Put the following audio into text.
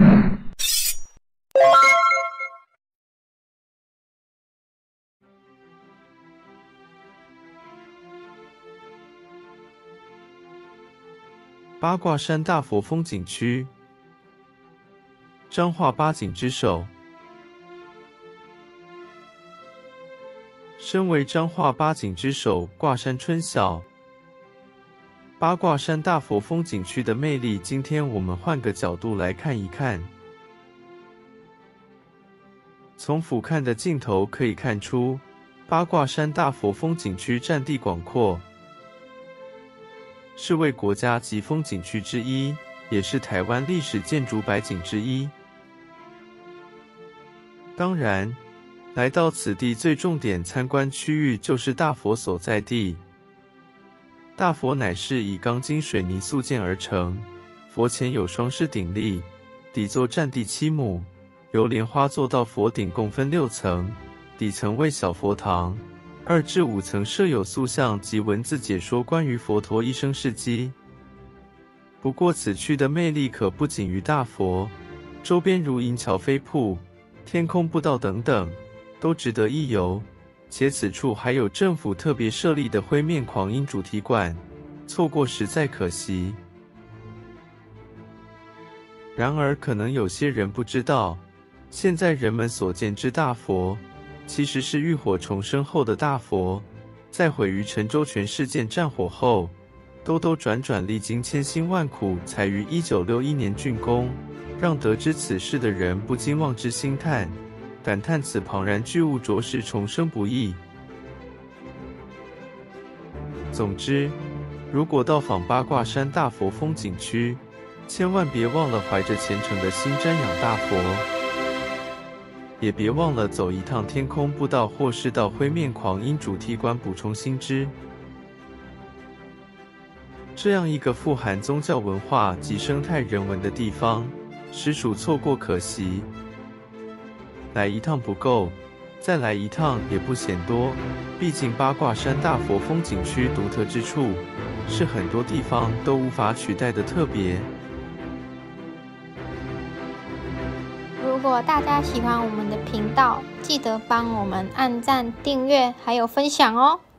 八卦山大佛风景区，彰化八景之首。身为彰化八景之首，卦山春晓，八卦山大佛风景区的魅力，今天我们换个角度来看一看。从俯瞰的镜头可以看出，八卦山大佛风景区占地广阔，是为国家级风景区之一，也是台湾历史建筑百景之一。当然，来到此地最重点参观区域就是大佛所在地。大佛乃是以钢筋水泥塑建而成，佛前有双狮顶立，底座占地7亩，由莲花座到佛顶共分6层，底层为小佛堂，2至5层设有塑像及文字解说关于佛陀一生事迹。不过此区的魅力可不仅于大佛，周边如银桥飞瀑、天空步道等等，都值得一游。且此处还有政府特别设立的灰面狂鹰主题馆，错过实在可惜。然而可能有些人不知道，现在人们所见之大佛，其实是浴火重生后的大佛，在毁于陈州泉事件战火后，兜兜转转历经千辛万苦，才于1961年竣工，让得知此事的人不禁望之兴叹，感叹此庞然巨物着实重生不易。总之，如果到访八卦山大佛风景区，千万别忘了怀着虔诚的心瞻仰大佛，也别忘了走一趟天空步道，或是到灰面狂鹰主题馆补充新知。这样一个富含宗教文化及生态人文的地方，实属错过可惜。来一趟不够，再来一趟也不嫌多，毕竟八卦山大佛风景区独特之处，是很多地方都无法取代的特别。 如果大家喜欢我们的频道，记得帮我们按赞、订阅还有分享哦。